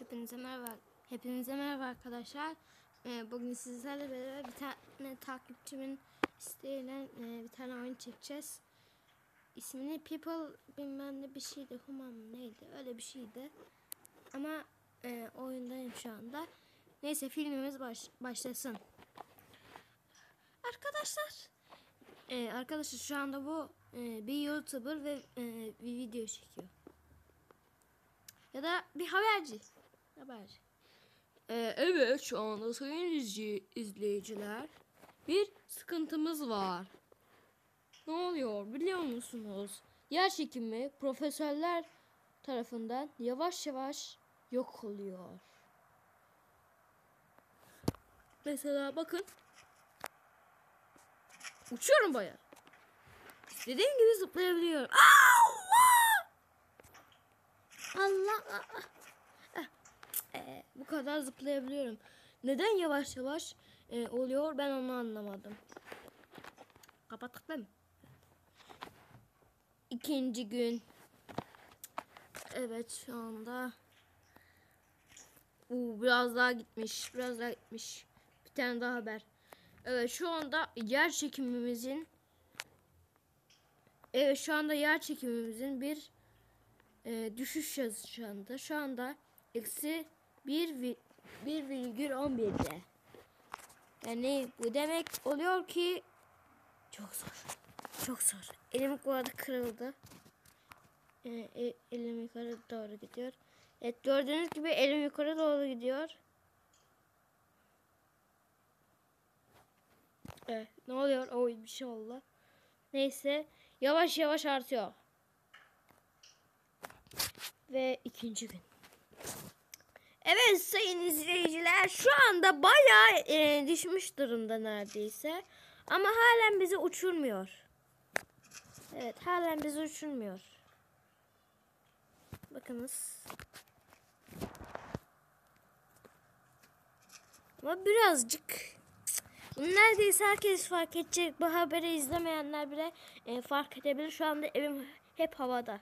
Hepinize merhaba. Hepinize merhaba arkadaşlar. Bugün sizlerle beraber bir tane takipçimin isteğiyle bir tane oyun çekeceğiz. İsmini People bilmem ne bir şeydi. Human neydi? Öyle bir şeydi. Ama oyundayım şu anda. Neyse filmimiz başlasın. Arkadaşlar şu anda bu bir YouTuber ve bir video çekiyor. Ya da bir haberci. Evet şu anda sayın izleyiciler bir sıkıntımız var. Ne oluyor biliyor musunuz? Yer çekimi profesörler tarafından yavaş yavaş yok oluyor. Mesela bakın. Uçuyorum bayağı. İstediğim gibi zıplayabiliyorum. Allah! Bu kadar zıplayabiliyorum. Neden yavaş yavaş oluyor ben onu anlamadım. Kapattık değil mi? İkinci gün. Evet şu anda. Biraz daha gitmiş. Bir tane daha haber. Evet şu anda yer çekimimizin bir düşüş yaşandı. Şu anda eksi 1,11'de. Yani bu demek oluyor ki çok zor. Elim bu arada kırıldı. Elim yukarı doğru gidiyor. Evet gördüğünüz gibi elim yukarı doğru gidiyor. Evet ne oluyor? Bir şey oldu. Neyse yavaş yavaş artıyor. Ve ikinci gün. Evet sayın izleyiciler şu anda bayağı düşmüş durumda neredeyse. Ama halen bizi uçurmuyor. Evet halen bizi uçurmuyor. Bakınız. Ama birazcık. Neredeyse herkes fark edecek. Bu haberi izlemeyenler bile fark edebilir. Şu anda evim hep havada.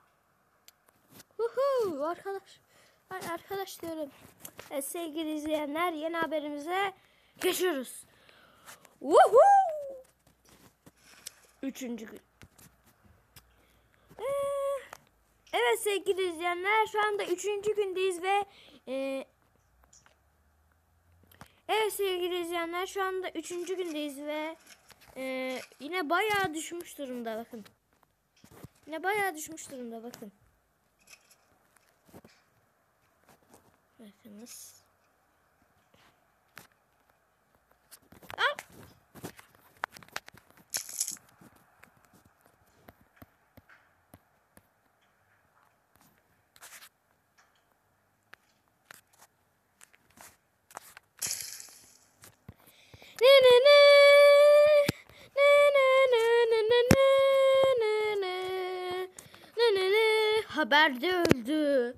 Arkadaş diyorum. Evet, sevgili izleyenler yeni haberimize geçiyoruz. Üçüncü gün. Evet sevgili izleyenler şu anda 3. gündeyiz ve yine bayağı düşmüş durumda bakın. Bakınız. Haberde öldü.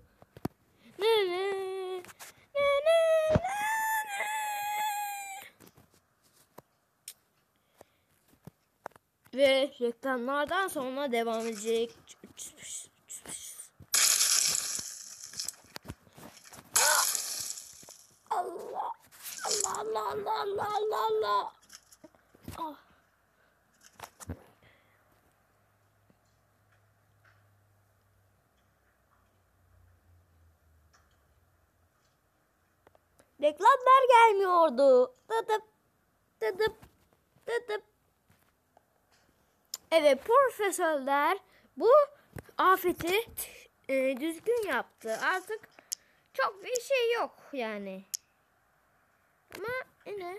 Ve reklamlardan sonra devam edecek. Allah. Ah. Reklamlar gelmiyordu. Tıtıp. Evet profesörler bu afeti düzgün yaptı. Artık çok bir şey yok yani. Ama yine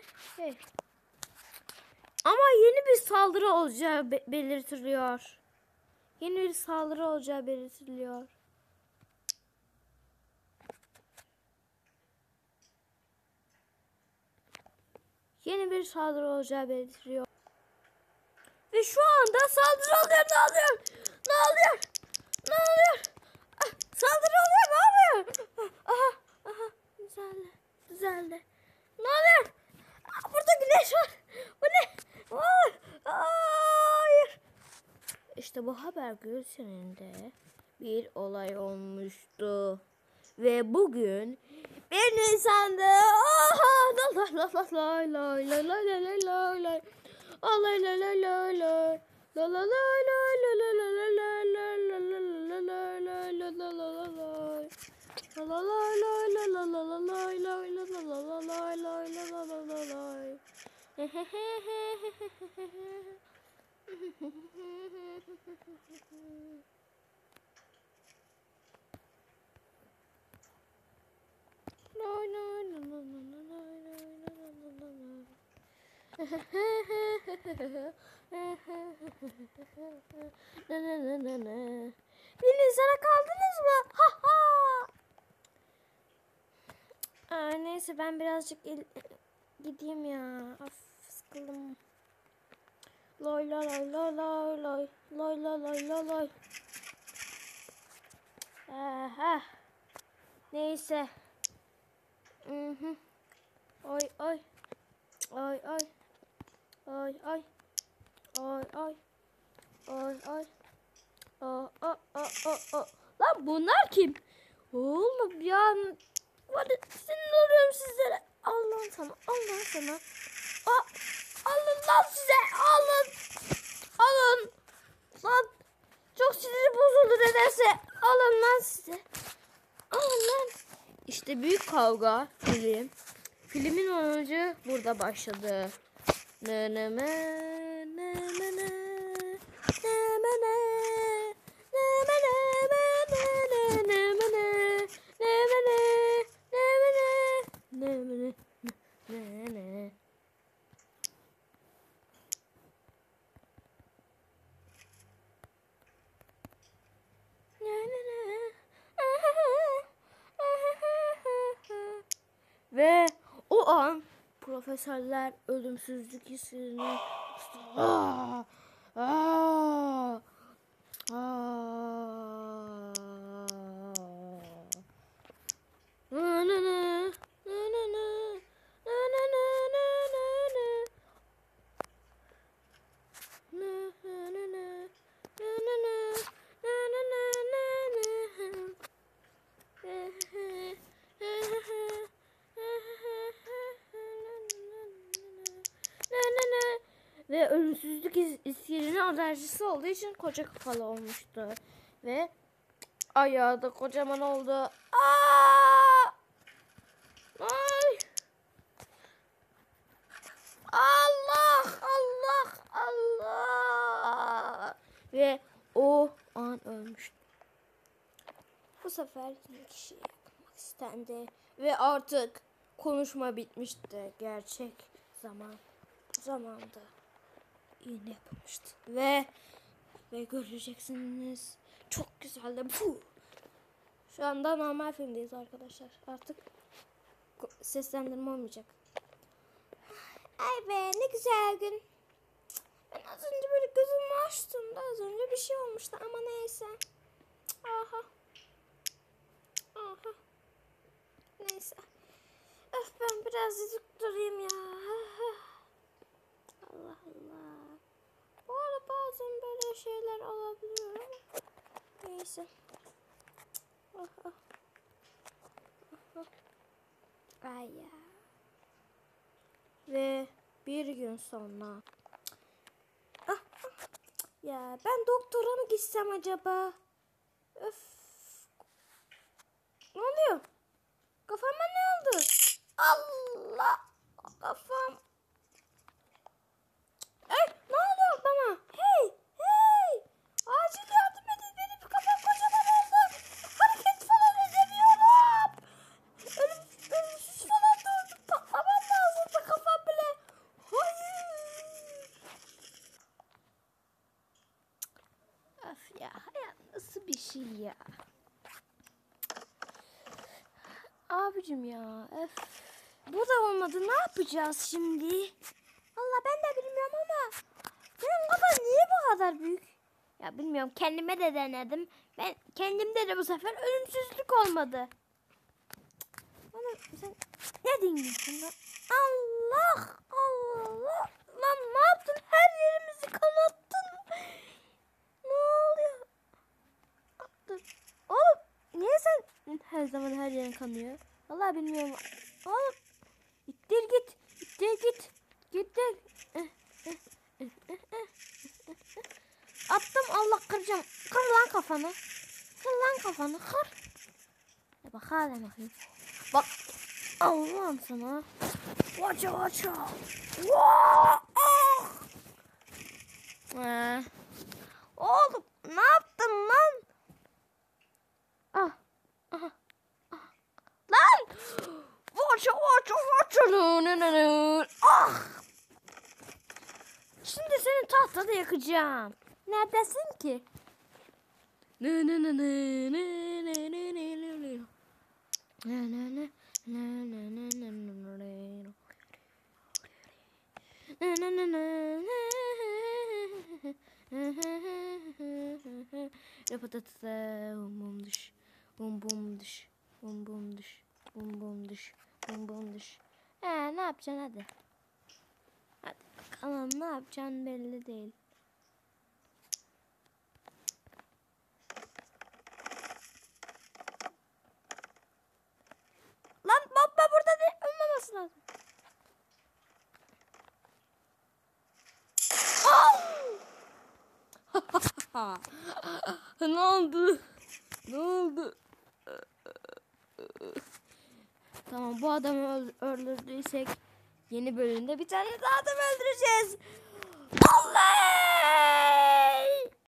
Ama yeni bir saldırı olacağı belirtiliyor. Yeni bir saldırı olacağı belirtiliyor. Ve şu anda saldırı oluyor. Ne oluyor? Saldırı oluyor. Ne oluyor? Aha. Düzeldi. Ne oluyor? Burada güneş var. Bu ne? Hayır. İşte bu haber Gülsen'inde bir olay olmuştu. Ve bugün 1 Nisan'da aha lay lay lay lay lay lay lay lay lay lay lay lay lay lay la la la la la la la la la la la la la la la la la Biriniz sana kaldınız mı? Ha ha. Neyse ben birazcık gideyim ya. Of, sıkıldım. Loy loy loy loy loy loy loy loy loy loy loy. Aha. Neyse. Oy oy. Oy oy. Oy oy. Oy oy. Oy oy. Lan bunlar kim? Oğlum ya. Hadi sinirleniyorum sizlere. Allah'ım sana. Allah'ım sana. Alın lan size. Alın. Alın. Lan. Çok siniri bozuldu nedense. Alın lan size. Alın lan. İşte büyük kavga film. Filmin oyuncu burada başladı. Ne ne ne ne ne ne ne ne ve o an profesörler ölümsüzlük hissini ve ölümsüzlük iskelinin alerjisi olduğu için koca kafalı olmuştu. Ve ayağı da kocaman oldu. Ay! Allah! Allah! Allah! Ve o an ölmüştü. Bu sefer yine kişiyi yakmak istendi. Ve artık konuşma bitmişti. Gerçek zamanda iğne yapılmıştı. Ve göreceksiniz. Çok güzeldi. Şu anda normal filmdeyiz arkadaşlar. Artık seslendirme olmayacak. Ay be ne güzel gün. Ben az önce böyle gözümü açtım da az önce bir şey olmuştu ama neyse. Aha. Neyse. Öf ben birazcık durayım ya. Allah Allah. Bu arada bazen böyle şeyler olabiliyor ama neyse. Ay ya. Ve bir gün sonra ya ben doktora mı gitsem acaba? Öf. Ne oluyor? Kafama ne oldu? Allah! Kafam. Ne oluyor bana? Hey! Acil yardım edin. Benim kafam kocaman oldu. Hareket falan edemiyorum. Ölümsüz falan doğdum. Patlamam lazımdı kafam bile. Hayır. Of ya. Hayat nasıl bir şey ya? Abicim ya. Bu da olmadı. Ne yapacağız şimdi? Valla ben de bilmiyorum ama benim kafam niye bu kadar büyük? Ya bilmiyorum. Kendime de denedim. Ben kendimde de bu sefer ölümsüzlük olmadı. Bana sen ne dinliyorsun lan? Allah! Lan ne yaptın? Her yerimizi kanattın. Ne oluyor? Dur. Oğlum niye sen her zaman her yerin kanıyor? Vallahi bilmiyorum. Oğlum ittir git. İttir git. Gittir. Attım, Allah kıracağım. Kır lan kafanı. Kır lan kafanı, kır. Bak hala bakayım. Bak. Allah'ım sana. Vaça vaça. Oğlum ne yaptın lan? Ah. Ah. Ah. Lan. Vaça vaça vaça. Ah. Şimdi seni tahtada yakacağım. Neredesin ki? Bum düş, bum bum düş, bum bum düş, bum bum düş, bum bum düş. Ne yapacaksın hadi? Hadi bakalım, ne yapacaksın belli değil. Lan bomba burada değil, olmaması lazım. Ne oldu? Ne oldu? Tamam, bu adamı öldürdüysek yeni bölümde bir tane daha adam öldüreceğiz. Allah!